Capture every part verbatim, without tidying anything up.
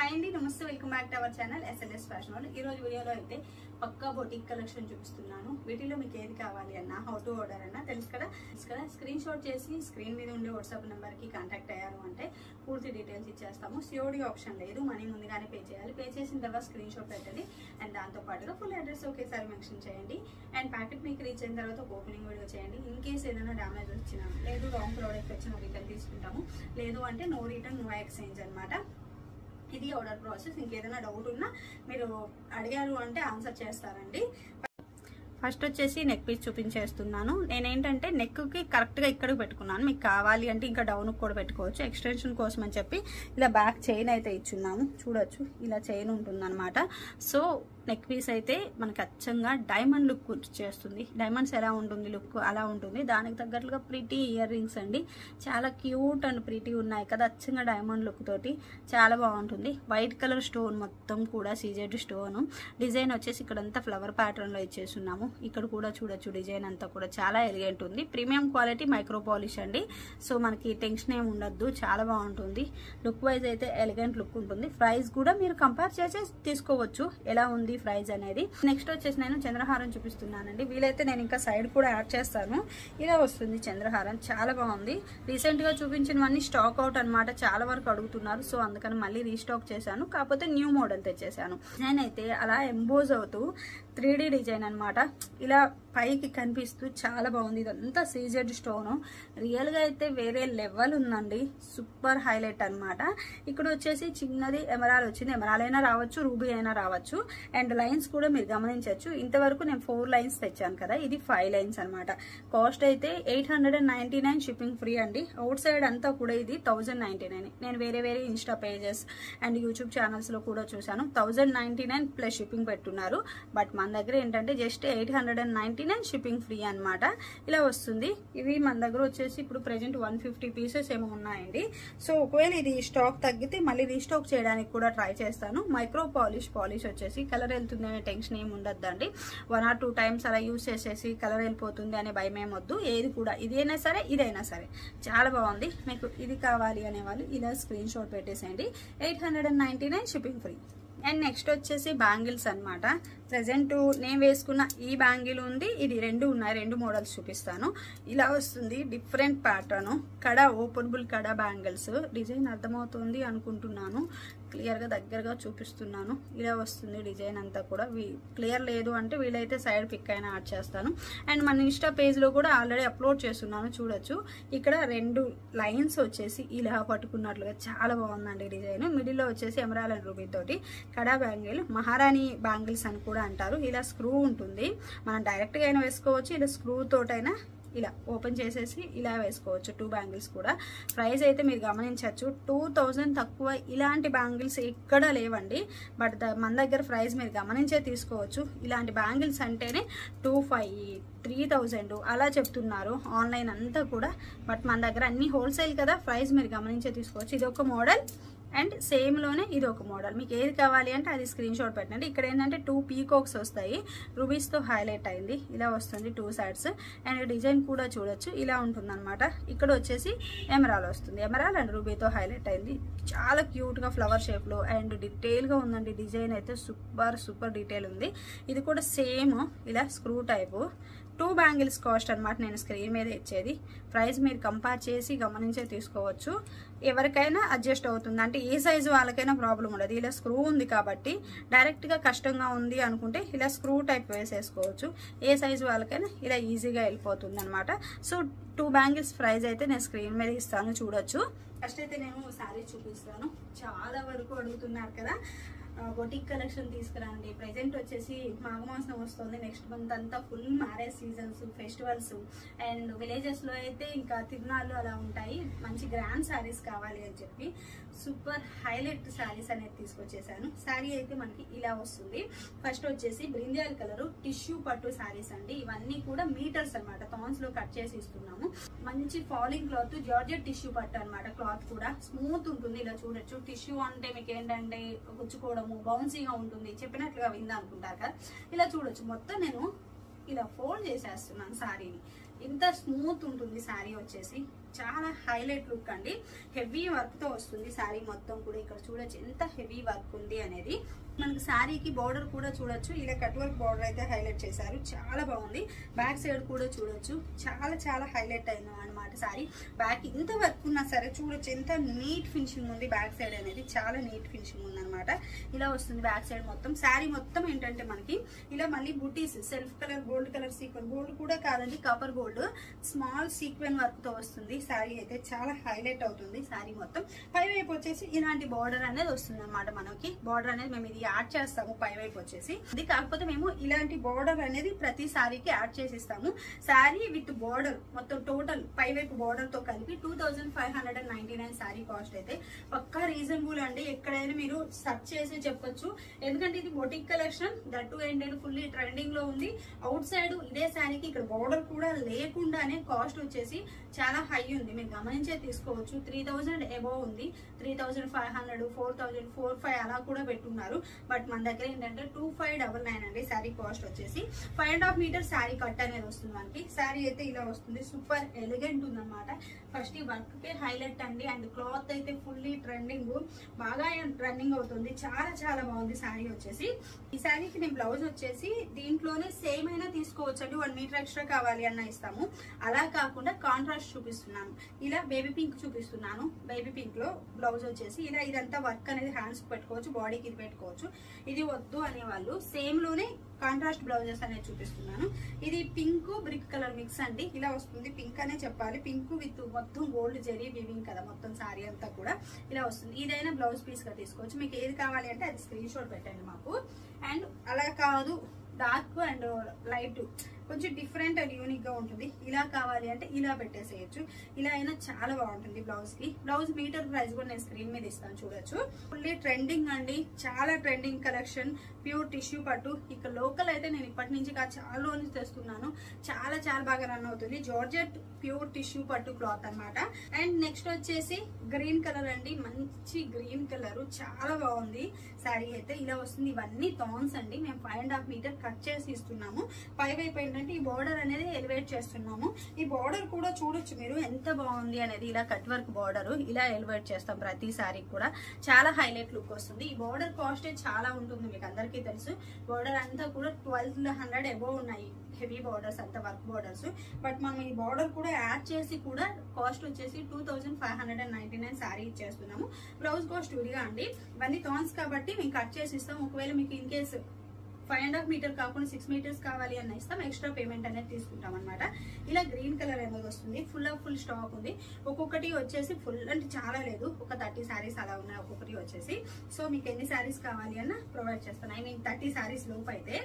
Hi అండి, నమస్తే, welcome back to our channel SLS fashion world. ఈ రోజు వీడియోలో అయితే పక్కా బొటిక్ కలెక్షన్ చూపిస్తున్నాను. వీటిలో మీకు ఏది కావాలి అన్నా, హౌ టు ఆర్డర్ అన్నా తెలుసు కదా తెలుసు కదా స్క్రీన్ షాట్ చేసి స్క్రీన్ మీద ఉండే వాట్సాప్ నెంబర్ కి కాంటాక్ట్ అయ్యారు అంటే పూర్తి డీటెయిల్స్ ఇచ్చేస్తాము. సిఓడి ఆప్షన్ లేదు, మనీ ముందుగానే పే చేయాలి. పే చేసిన తర్వాత స్క్రీన్ షాట్ పెట్టండి అండ్ దాంతో పాటుగా ఫుల్ అడ్రస్ ఒకేసారి మెన్షన్ చేయండి. అండ్ ప్యాకెట్ మీకు రీచ్ అయిన తర్వాత ఒక ఓపెనింగ్ వీడియో చేయండి. ఇన్ కేస్ ఏదైనా డ్యామేజ్ వచ్చినా, లేదు రాంగ్ ప్రోడక్ట్ వచ్చినా రిటర్న్ తీసుకుంటాము. లేదు అంటే నో రిటర్న్ నో ఎక్స్చేంజ్ అనమాట. ఇది ఆర్డర్ ప్రాసెస్. ఇంకేదైనా డౌట్ ఉన్నా మీరు అడిగారు అంటే ఆన్సర్ చేస్తారండి. ఫస్ట్ వచ్చేసి నెక్ పీస్ చూపించేస్తున్నాను. నేనేంటంటే నెక్ కి కరెక్ట్ గా ఇక్కడికి పెట్టుకున్నాను. మీకు కావాలి అంటే ఇంకా డౌన్ కూడా పెట్టుకోవచ్చు. ఎక్స్టెన్షన్ కోసం అని చెప్పి ఇలా బ్యాక్ చైన్ అయితే ఇచ్చున్నాము. చూడొచ్చు, ఇలా చైన్ ఉంటుంది అనమాట. సో నెక్ పీస్ అయితే మనకి అచ్చంగా డైమండ్ లుక్ చేస్తుంది. డైమండ్స్ ఎలా ఉంటుంది లుక్ అలా ఉంటుంది. దానికి తగ్గట్లుగా ప్రిటీ ఇయర్ రింగ్స్ అండి, చాలా క్యూట్ అండ్ ప్రిటీ ఉన్నాయి కదా. అచ్చంగా డైమండ్ లుక్ తోటి చాలా బాగుంటుంది. వైట్ కలర్ స్టోన్ మొత్తం కూడా సీజెడ్ స్టోన్ డిజైన్ వచ్చేసి ఇక్కడంతా ఫ్లవర్ ప్యాటర్న్ లో ఇచ్చేస్తున్నాము. ఇక్కడ కూడా చూడొచ్చు, డిజైన్ అంతా కూడా చాలా ఎలిగెంట్ ఉంది. ప్రీమియం క్వాలిటీ మైక్రో పాలిష్ అండి. సో మనకి టెన్షన్ ఏమి ఉండద్దు, చాలా బాగుంటుంది. లుక్ వైజ్ అయితే ఎలిగెంట్ లుక్ ఉంటుంది. ప్రైస్ కూడా మీరు కంపేర్ చేసి తీసుకోవచ్చు ఎలా ఉంది ప్రైస్ అనేది. నెక్స్ట్ వచ్చేసి నేను చంద్రహారం చూపిస్తున్నానండి. వీలైతే నేను ఇంకా సైడ్ కూడా యాడ్ చేస్తాను. ఇలా వస్తుంది చంద్రహారం, చాలా బాగుంది. రీసెంట్ గా చూపించినవన్నీ స్టాక్ అవుట్ అనమాట. చాలా వరకు అడుగుతున్నారు, సో అందుకని మళ్ళీ రీస్టాక్ చేశాను. కాకపోతే న్యూ మోడల్ తెచ్చేసాను. డిజైన్ అయితే అలా ఎంబోజ్ అవుతూ త్రీ డి డిజైన్ అనమాట. ఇలా పైకి కనిపిస్తూ చాలా బాగుంది. ఇదంతా సీజెడ్ స్టోన్. రియల్ గా అయితే వేరే లెవెల్ ఉందండి, సూపర్ హైలైట్ అనమాట. ఇక్కడ వచ్చేసి చిన్నది ఎమరాల్ వచ్చింది. ఎమరాల్ అయినా రావచ్చు, రూబీ అయినా రావచ్చు. అండ్ లైన్స్ కూడా మీరు గమనించవచ్చు. ఇంతవరకు నేను ఫోర్ లైన్స్ తెచ్చాను కదా, ఇది ఫైవ్ లైన్స్ అనమాట. కాస్ట్ అయితే eight hundred and ninety nine shipping free అండి. అవుట్ సైడ్ అంతా కూడా ఇది థౌజండ్ నైన్టీ నైన్. నేను వేరే వేరే insta pages and YouTube channels లో కూడా చూసాను, thousand ninety nine plus shipping పెట్టున్నారు. బట్ మన దగ్గర ఏంటంటే just eight hundred and ninety nine shipping free అనమాట. ఇలా వస్తుంది. ఇవి మన దగ్గర వచ్చేసి ఇప్పుడు ప్రెజెంట్ వన్ ఫిఫ్టీ పీసెస్ ఏమో ఉన్నాయండి. సో ఒకవేళ ఇది స్టాక్ తగ్గితే మళ్ళీ రీస్టాక్ చేయడానికి కూడా ట్రై చేస్తాను. మైక్రో పాలిష్ పాలిష్ వచ్చేసి కలర్ వెళ్తుంది అనే టెన్షన్ ఏమి ఉండద్దండి. వన్ ఆర్ టూ టైమ్స్ అలా యూజ్ చేసేసి కలర్ వెళ్ళిపోతుంది అనే భయం ఏమొద్దు. ఏది కూడా ఇదైనా సరే ఇదైనా సరే చాలా బాగుంది. మీకు ఇది కావాలి అనే వాళ్ళు ఇలా స్క్రీన్ షాట్ పెట్టేసేయండి. Eight hundred and ninety nine shipping free. And next వచ్చేసి బ్యాంగిల్స్ అనమాట. ప్రెసెంట్ నేను వేసుకున్న ఈ బ్యాంగిల్ ఉంది, ఇది రెండు ఉన్నాయి. రెండు మోడల్స్ చూపిస్తాను. ఇలా వస్తుంది డిఫరెంట్ ప్యాటర్న్. కడ ఓపెనబుల్ కడ బ్యాంగిల్స్. డిజైన్ అర్థమవుతుంది అనుకుంటున్నాను. క్లియర్ గా దగ్గరగా చూపిస్తున్నాను. ఇలా వస్తుంది డిజైన్ అంతా కూడా. క్లియర్ లేదు అంటే వీలైతే సైడ్ పిక్ అయినా యాడ్ చేస్తాను. అండ్ మన ఇన్స్టా పేజ్ లో కూడా ఆల్రెడీ అప్లోడ్ చేస్తున్నాను, చూడొచ్చు. ఇక్కడ రెండు లైన్స్ వచ్చేసి ఇలా పట్టుకున్నట్లుగా చాలా బాగుందండి డిజైన్. మిడిల్ లో వచ్చేసి ఎమరాల్ అండ్ రూబీ తోటి కడా బ్యాంగిల్, మహారాణి బ్యాంగిల్స్ అని కూడా అంటారు. ఇలా స్క్రూ ఉంటుంది, మనం డైరెక్ట్ గా అయినా వేసుకోవచ్చు, ఇలా స్క్రూ తోటైనా ఇలా ఓపెన్ చేసేసి ఇలా వేసుకోవచ్చు. టూ బ్యాంగిల్స్ కూడా. ప్రైస్ అయితే మీరు గమనించవచ్చు, టూ థౌజండ్ తక్కువ ఇలాంటి బ్యాంగిల్స్ ఎక్కడా లేవండి. బట్ మన దగ్గర ప్రైస్ మీరు గమనించే తీసుకోవచ్చు. ఇలాంటి బ్యాంగిల్స్ అంటేనే టూ ఫైవ్ త్రీ థౌజండ్ అలా చెప్తున్నారు ఆన్లైన్ అంతా కూడా. బట్ మన దగ్గర అన్ని హోల్సేల్ కదా, ప్రైస్ మీరు గమనించే తీసుకోవచ్చు. ఇది ఒక మోడల్ అండ్ సేమ్ లోనే ఇది ఒక మోడల్. మీకు ఏది కావాలి అంటే అది స్క్రీన్ షాట్ పెట్టండి. ఇక్కడ ఏంటంటే టూ పీకాక్స్ వస్తాయి, రూబీస్ తో హైలైట్ అయింది. ఇలా వస్తుంది టూ సైడ్స్. అండ్ డిజైన్ కూడా చూడొచ్చు, ఇలా ఉంటుంది అనమాట. ఇక్కడ వచ్చేసి ఎమరాల్ వస్తుంది, ఎమరాల్ అండ్ రూబీతో హైలైట్ అయింది. చాలా క్యూట్ గా ఫ్లవర్ షేప్ లో అండ్ డీటెయిల్ గా ఉందండి. డిజైన్ అయితే సూపర్ సూపర్ డీటెయిల్ ఉంది. ఇది కూడా సేమ్ ఇలా screw type. Two bangles cost అనమాట నేను స్క్రీన్ మీద ఇచ్చేది. ప్రైస్ మీరు కంపేర్ చేసి గమనించే తీసుకోవచ్చు. ఎవరికైనా అడ్జస్ట్ అవుతుంది, అంటే ఏ సైజు వాళ్ళకైనా ప్రాబ్లం ఉండదు. ఇలా స్క్రూ ఉంది కాబట్టి డైరెక్ట్ గా కష్టంగా ఉంది అనుకుంటే ఇలా స్క్రూ టైప్ వేసేసుకోవచ్చు. ఏ సైజు వాళ్ళకైనా ఇలా ఈజీగా వెళ్ళిపోతుంది అనమాట. సో టూ బ్యాంగిల్స్ ప్రైస్ అయితే నేను స్క్రీన్ మీద ఇస్తాను, చూడొచ్చు. ఫస్ట్ అయితే నేను శారీ చూపిస్తాను. చాలా వరకు అడుగుతున్నారు కదా బొటిక్ కలెక్షన్ తీసుకురండి. ప్రెజెంట్ వచ్చేసి మాఘమాసం వస్తుంది. నెక్స్ట్ మంత్ అంతా full marriage seasons, festivals and villages లో అయితే ఇంకా తిరునాళ్ళు అలా ఉంటాయి. మంచి గ్రాండ్ శారీస్ కావాలి అని చెప్పి సూపర్ హైలైట్ శారీస్ అనేది తీసుకొచ్చేసాను. శారీ అయితే మనకి ఇలా వస్తుంది. ఫస్ట్ వచ్చేసి బ్రింజాల్ కలర్ టిష్యూ పట్టు శారీస్ అండి. ఇవన్నీ కూడా మీటర్స్ అనమాట, థాన్స్ లో కట్ చేసి ఇస్తున్నాము. మంచి ఫాలింగ్ క్లాత్, జార్జెట్ టిష్యూ పట్టు అనమాట. క్లాత్ కూడా స్మూత్ ఉంటుంది. ఇలా చూడొచ్చు. టిష్యూ అంటే మీకు ఏంటంటే గుచ్చుకోవడం, బౌన్సీగా ఉంటుంది, చెప్పినట్లుగా విందా అనుకుంటారు కదా. ఇలా చూడొచ్చు. మొత్తం నేను ఇలా ఫోల్డ్ చేసేస్తున్నాను శారీని. ఇంత స్మూత్ ఉంటుంది శారీ వచ్చేసి. చాలా హైలైట్ లుక్ అండి. హెవీ వర్క్ తో వస్తుంది శారీ మొత్తం కూడా. ఇక్కడ చూడొచ్చు ఎంత హెవీ వర్క్ ఉంది అనేది. మనకి శారీకి బార్డర్ కూడా చూడొచ్చు, ఇలా కట్ వర్క్ బార్డర్ అయితే హైలైట్ చేశారు, చాలా బాగుంది. బ్యాక్ సైడ్ కూడా చూడొచ్చు, చాలా చాలా హైలైట్ అయిన అనమాట శారీ. బ్యాక్ ఇంత వర్క్ ఉన్నా సరే చూడొచ్చు ఎంత నీట్ ఫినిషింగ్ ఉంది. బ్యాక్ సైడ్ అనేది చాలా నీట్ ఫినిషింగ్ ఉంది అనమాట. ఇలా వస్తుంది బ్యాక్ సైడ్ మొత్తం. శారీ మొత్తం ఏంటంటే మనకి ఇలా మళ్ళీ బుటీస్ self colour gold colour sequin, gold కూడా కాదండి copper gold, small sequin work తో వస్తుంది. శారీ అయితే చాలా హైలైట్ అవుతుంది. శారీ మొత్తం పై వైపు వచ్చేసి ఇలాంటి బార్డర్ అనేది వస్తుంది అనమాట. మనకి బార్డర్ అనేది మేము ఇది యాడ్ చేస్తాము పై వైపు వచ్చేసి. ఇది కాకపోతే మేము ఇలాంటి బార్డర్ అనేది ప్రతి శారీకి యాడ్ చేసిస్తాము. శారీ విత్ బార్డర్ మొత్తం టోటల్ పై వైపు బార్డర్ తో కలిపి two thousand five hundred and ninety nine sari cost అయితే పక్కా రీజనబుల్ అండి. ఎక్కడైనా మీరు సర్చ్ చేసి చెప్పొచ్చు, ఎందుకంటే ఇది బొటిక్ కలెక్షన్, దట్టు ఏంటంటే ఫుల్లీ ట్రెండింగ్ లో ఉంది. అవుట్ సైడ్ ఇదే శారీకి ఇక్కడ బార్డర్ కూడా లేకుండానే కాస్ట్ వచ్చేసి చాలా హై ఉంది. మీరు గమనించే తీసుకోవచ్చు. త్రీ థౌసండ్ అబోవ్ ఉంది. Three thousand five hundred four thousand four five అలా కూడా పెట్టున్నారు. బట్ మన దగ్గర ఏంటంటే టూ ఫైవ్ డబల్ నైన్ అండి శారీ కాస్ట్ వచ్చేసి. Five and half meter sari cut అనేది వస్తుంది మనకి. శారీ అయితే ఇలా వస్తుంది, సూపర్ ఎలిగెంట్ ఉంది అనమాట. ఫస్ట్ ఈ వర్క్ కే హైలైట్ అండి. అండ్ క్లాత్ అయితే ఫుల్లీ ట్రెండింగ్, బాగా రన్నింగ్ అవుతుంది. చాలా చాలా బాగుంది శారీ వచ్చేసి. ఈ శారీకి నేను బ్లౌజ్ వచ్చేసి దీంట్లోనే సేమ్ అయినా తీసుకోవచ్చు అండి. వన్ మీటర్ ఎక్స్ట్రా కావాలి అన్న ఇస్తాము. అలా కాకుండా కాంట్రాస్ట్ చూపిస్తున్నాను. ఇలా బేబీ పింక్ చూపిస్తున్నాను. బేబీ పింక్ లో బ్లౌజ్ వచ్చేసి ఇలా ఇదంతా వర్క్ అనేది హ్యాండ్స్ పెట్టుకోవచ్చు, బాడీకి ఇది పెట్టుకోవచ్చు. ఇది వద్దు అనేవాళ్ళు సేమ్ లోనే కాంట్రాస్ట్ బ్లౌజెస్ అనేది చూపిస్తున్నాను. ఇది పింక్ బ్రిక్ కలర్ మిక్స్ అండి. ఇలా వస్తుంది, పింక్ అనే చెప్పాలి. పింక్ విత్ మొత్తం గోల్డ్ జరీ వీవింగ్ కదా మొత్తం శారీ అంతా కూడా ఇలా వస్తుంది. ఇదైనా బ్లౌజ్ పీస్ గా తీసుకోవచ్చు. మీకు ఏది కావాలి అంటే అది స్క్రీన్ షాట్ పెట్టండి మాకు. అండ్ అలా కాదు డార్క్ అండ్ లైట్ కొంచెం డిఫరెంట్ అండ్ యూనిక్ గా ఉంటుంది, ఇలా కావాలి అంటే ఇలా పెట్టేసేయచ్చు. ఇలా అయినా చాలా బాగుంటుంది బ్లౌజ్ కి. బ్లౌజ్ మీటర్ ప్రైస్ కూడా నేను స్క్రీన్ మీద ఇస్తాను చూడొచ్చు. ఫుల్లీ ట్రెండింగ్ అండి, చాలా ట్రెండింగ్ కలెక్షన్. ప్యూర్ టిష్యూ పట్టు. ఇక్కడ లోకల్ అయితే నేను ఇప్పటి నుంచి చాలా రోజులు తెస్తున్నాను, చాలా చాలా బాగా రన్ అవుతుంది. జార్జెట్ ప్యూర్ టిష్యూ పట్టు క్లాత్ అనమాట. అండ్ నెక్స్ట్ వచ్చేసి గ్రీన్ కలర్ అండి, మంచి గ్రీన్ కలర్, చాలా బాగుంది శారీ అయితే. ఇలా వస్తుంది. ఇవన్నీ థాన్స్ అండి. మేము five and half meter cut చేసి ఇస్తున్నాము. పై వైపు ఏంటంటే ఈ బార్డర్ అనేది ఎలివేట్ చేస్తున్నాము. ఈ బార్డర్ కూడా చూడొచ్చు మీరు ఎంత బాగుంది అనేది. ఇలా కట్ వర్క్ బార్డర్ ఇలా ఎలివేట్ చేస్తాం ప్రతి శారీకి కూడా, చాలా హైలైట్ లుక్ వస్తుంది. ఈ బార్డర్ కాస్ట్ చాలా ఉంటుంది, మీకు అందరికీ తెలుసు. బార్డర్ అంతా కూడా ట్వెల్వ్ హండ్రెడ్ అబోవ్ ఉన్నాయి, హెవీ బార్డర్స్ అంతా వర్క్ బార్డర్స్. బట్ మనం ఈ బార్డర్ కూడా యాడ్ చేసి కూడా కాస్ట్ వచ్చేసి two thousand five hundred and ninety nine sari ఇచ్చేస్తున్నాము. బ్లౌజ్ కాస్ట్ విడిగా అండి. ఇవన్నీ థాన్స్ కాబట్టి మేము కట్ చేసి ఇస్తాం. ఒకవేళ మీకు in case five and half meter కాకుండా సిక్స్ మీటర్స్ కావాలి అన్న ఇస్తాం, ఎక్స్ట్రా పేమెంట్ అనేది తీసుకుంటాం అనమాట. ఇలా గ్రీన్ కలర్ అనేది వస్తుంది, ఫుల్ ఆఫ్ ఫుల్ స్టాక్ ఉంది. ఒక్కొక్కటి వచ్చేసి ఫుల్ అంటే చాలా లేదు, ఒక థర్టీ శారీస్ అలా ఉన్నాయి ఒక్కొక్కటి వచ్చేసి. సో మీకు ఎన్ని శారీస్ కావాలి అన్న ప్రొవైడ్ చేస్తాను. ఐ మీన్ థర్టీ శారీస్ లోపు అయితే.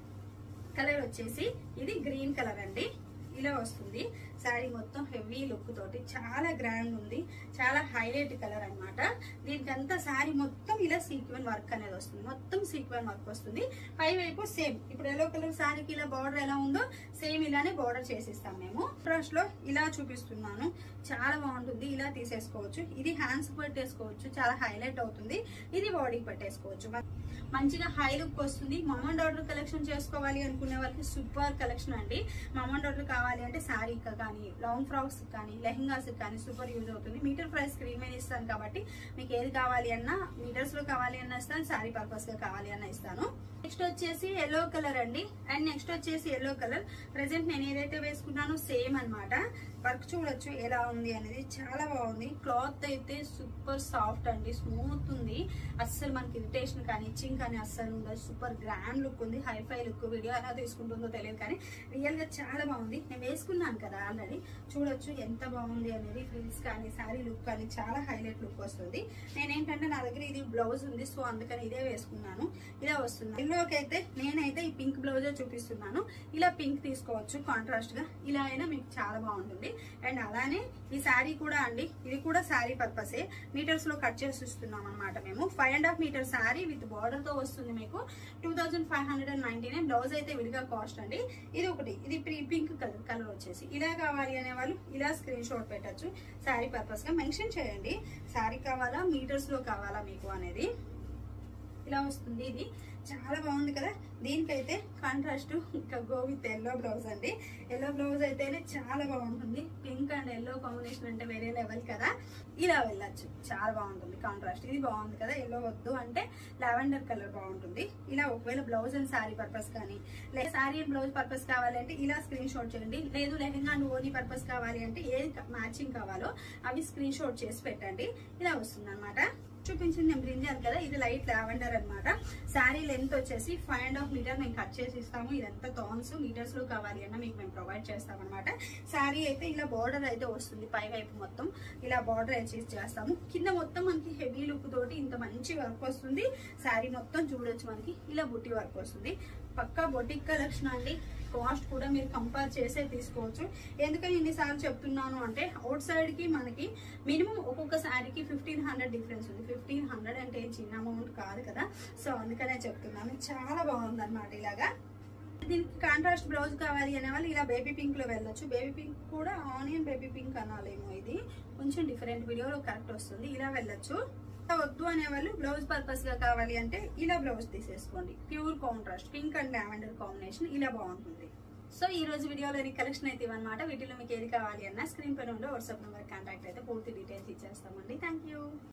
కలర్ వచ్చేసి ఇది గ్రీన్ కలర్ అండి, ఇలా వస్తుంది. శారీ మొత్తం హెవీ లుక్ తోటి చాలా గ్రాండ్ ఉంది, చాలా హైలైట్ కలర్ అనమాట. దీనికంతా శారీ మొత్తం ఇలా సీక్వెన్ వర్క్ అనేది వస్తుంది, మొత్తం సీక్వెన్ వర్క్ వస్తుంది. పై వైపు సేమ్ ఇప్పుడు ఎల్లో కలర్ శారీకి ఇలా బార్డర్ ఎలా ఉందో సేమ్ ఇలానే బార్డర్ చేసిస్తాం మేము. ఫస్ట్ లో ఇలా చూపిస్తున్నాను, చాలా బాగుంటుంది. ఇలా తీసేసుకోవచ్చు. ఇది హ్యాండ్స్ పెట్టేసుకోవచ్చు, చాలా హైలైట్ అవుతుంది. ఇది బాడీకి పెట్టేసుకోవచ్చు, మంచిగా హై లుక్ వస్తుంది. మమ్ అండ్ డాటర్ కలెక్షన్ చేసుకోవాలి అనుకునే వాళ్ళకి సూపర్ కలెక్షన్ అండి. మమ్ అండ్ డాటర్ కావాలి అంటే శారీ కానీ లాంగ్ ఫ్రాక్స్ కానీ లెహంగాస్ కానీ సూపర్ యూజ్ అవుతుంది. మీటర్ ప్రైస్ స్క్రీన్ మీద ఇస్తాను కాబట్టి మీకు ఏది కావాలి అన్నా మీటర్స్ లో కావాలి అన్నా ఇస్తాను, శారీ పర్పస్ గా కావాలి అన్నా ఇస్తాను. నెక్స్ట్ వచ్చేసి ఎల్లో కలర్ అండి. అండ్ నెక్స్ట్ వచ్చేసి ఎల్లో కలర్ ప్రెసెంట్ నేను ఏదైతే వేసుకున్నానో సేమ్ అనమాట. వర్క్ చూడొచ్చు ఎలా ఉంది అనేది, చాలా బాగుంది. క్లాత్ అయితే సూపర్ సాఫ్ట్ అండి, స్మూత్ ఉంది. అస్సలు మనకి ఇరిటేషన్ కానీ ఇచ్చింగ్ కానీ అస్సలు ఉండదు. సూపర్ గ్రాండ్ లుక్ ఉంది, హైఫై లుక్. వీడియో ఎలా తీసుకుంటుందో తెలియదు కానీ రియల్ గా చాలా బాగుంది. నేను వేసుకున్నాను కదా ఆల్రెడీ, చూడొచ్చు ఎంత బాగుంది అనేది. ఫ్రిల్స్ కానీ శారీ లుక్ కానీ చాలా హైలైట్ లుక్ వస్తుంది. నేనేంటంటే నా దగ్గర ఇది బ్లౌజ్ ఉంది, సో అందుకని ఇదే వేసుకున్నాను. ఇలా వస్తుంది. ఇందులోకి అయితే నేనైతే ఈ పింక్ బ్లౌజే చూపిస్తున్నాను. ఇలా పింక్ తీసుకోవచ్చు కాంట్రాస్ట్ గా, ఇలా అయినా మీకు చాలా బాగుంటుంది. అండ్ అలానే ఈ శారీ కూడా అండి, ఇది కూడా శారీ పర్పసే. మీటర్స్ లో కట్ చేసి ఇస్తున్నాం అనమాట మేము. Five and half meter sari with border తో వస్తుంది మీకు. Two thousand five hundred and ninety nine blouse అయితే విడిగా కాస్ట్ అండి. ఇది ఒకటి, ఇది ప్రీ పింక్ కలర్ కలర్ వచ్చేసి. ఇలా కావాలి అనే వాళ్ళు ఇలా స్క్రీన్ షాట్ పెట్టచ్చు. శారీ పర్పస్ గా మెన్షన్ చేయండి, శారీ కావాలా మీటర్స్ లో కావాలా మీకు అనేది. ఇలా వస్తుంది. ఇది చాలా బాగుంది కదా. దీనికైతే కాంట్రాస్ట్ ఇంకా గో విత్ ఎల్లో బ్లౌజ్ అండి. ఎల్లో బ్లౌజ్ అయితేనే చాలా బాగుంటుంది. పింక్ అండ్ ఎల్లో కాంబినేషన్ అంటే వేరే లెవెల్ కదా. ఇలా వెళ్ళచ్చు, చాలా బాగుంటుంది కాంట్రాస్ట్. ఇది బాగుంది కదా. ఎల్లో వద్దు అంటే లావెండర్ కలర్ బాగుంటుంది. ఇలా ఒకవేళ బ్లౌజ్ అండ్ శారీ పర్పస్ కానీ లేదా శారీ అండ్ బ్లౌజ్ పర్పస్ కావాలి అంటే ఇలా స్క్రీన్ షాట్ చేయండి. లేదు లెహంగా అండ్ ఓనీ పర్పస్ కావాలి అంటే ఏది మ్యాచింగ్ కావాలో అవి స్క్రీన్ షాట్ చేసి పెట్టండి. ఇలా వస్తుంది అనమాట. చూపించింది నేను బ్రింజాల్ కదా, ఇది లైట్ లావెండర్ అనమాట. శారీ లెంత్ వచ్చేసి ఫైవ్ అండ్ హాఫ్ మీటర్ మేము కట్ చేసి ఇస్తాము. ఇదంతా థాన్స్ మీటర్స్ లో కావాలి అన్న మీకు మేము ప్రొవైడ్ చేస్తాం అనమాట. శారీ అయితే ఇలా బార్డర్ అయితే వస్తుంది, పై వైపు మొత్తం ఇలా బార్డర్ అచీవ్ చేస్తాము. కింద మొత్తం మనకి హెవీ లుక్ తోటి ఇంత మంచి వర్క్ వస్తుంది. శారీ మొత్తం చూడొచ్చు మనకి ఇలా బుట్టి వర్క్ వస్తుంది. పక్కా బొటిక్ కలెక్షన్ అండి. కాస్ట్ కూడా మీరు కంపేర్ చేసే తీసుకోవచ్చు. ఎందుకని ఇన్నిసార్లు చెప్తున్నాను అంటే అవుట్ సైడ్ కి మనకి మినిమం ఒక్కొక్క శారీకి ఫిఫ్టీన్ హండ్రెడ్ డిఫరెన్స్ ఉంది. ఫిఫ్టీన్ హండ్రెడ్ అంటే చిన్న అమౌంట్ కాదు కదా. సో అందుకనే చెప్తున్నాను. చాలా బాగుంది అనమాట. ఇలాగా దీనికి కాంట్రాస్ట్ బ్లౌజ్ కావాలి అనే వాళ్ళు ఇలా బేబీ పింక్ లో వెళ్ళొచ్చు. బేబీ పింక్ కూడా ఆనియన్ బేబీ పింక్ అనాలేమో, ఇది కొంచెం డిఫరెంట్ వీడియోలో కరెక్ట్ వస్తుంది. ఇలా వెళ్ళొచ్చు. వద్దు అనేవాళ్ళు బ్లౌజ్ పర్పస్ గా కావాలి అంటే ఇలా బ్లౌజ్ తీసేసుకోండి. Pure contrast pink and lavender combination ఇలా బాగుంటుంది. సో ఈ రోజు వీడియోలోని కలెక్షన్ అయితే ఇవన్నమాట. వీటిలో మీకు ఏది కావాలి అన్న స్క్రీన్ పైన ఉండే వాట్సాప్ నెంబర్ కాంటాక్ట్ అయితే పూర్తి డీటెయిల్స్ ఇచ్చేస్తామండి. Thank you.